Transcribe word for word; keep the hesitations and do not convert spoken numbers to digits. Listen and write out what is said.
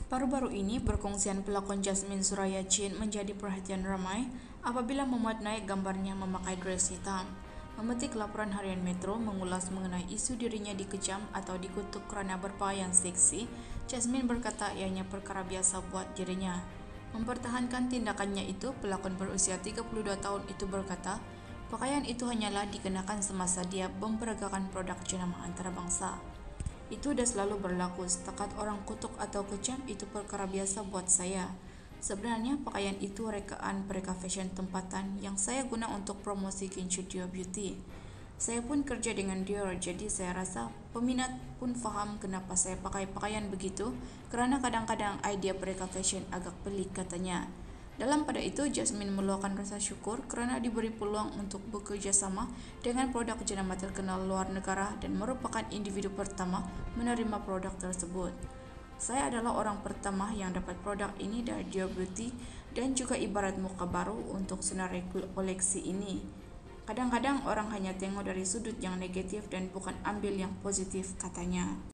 Baru-baru ini, perkongsian pelakon Jasmine Suraya Chin menjadi perhatian ramai apabila memuat naik gambarnya memakai dress hitam. Memetik laporan harian Metro mengulas mengenai isu dirinya dikejam atau dikutuk kerana berpakaian seksi, Jasmine berkata ianya perkara biasa buat dirinya. Mempertahankan tindakannya itu, pelakon berusia tiga puluh dua tahun itu berkata, pakaian itu hanyalah dikenakan semasa dia memperagakan produk jenama antarabangsa. Itu dah selalu berlaku, setakat orang kutuk atau kejam itu perkara biasa buat saya. Sebenarnya pakaian itu rekaan mereka fashion tempatan yang saya guna untuk promosi Kinshut Dior Beauty. Saya pun kerja dengan Dior, jadi saya rasa peminat pun faham kenapa saya pakai pakaian begitu, kerana kadang-kadang idea mereka fashion agak pelik, katanya. Dalam pada itu, Jasmine meluahkan rasa syukur kerana diberi peluang untuk bekerjasama dengan produk jenama terkenal luar negara dan merupakan individu pertama menerima produk tersebut. Saya adalah orang pertama yang dapat produk ini dari Dior Beauty dan juga ibarat muka baru untuk senarai koleksi ini. Kadang-kadang orang hanya tengok dari sudut yang negatif dan bukan ambil yang positif, katanya.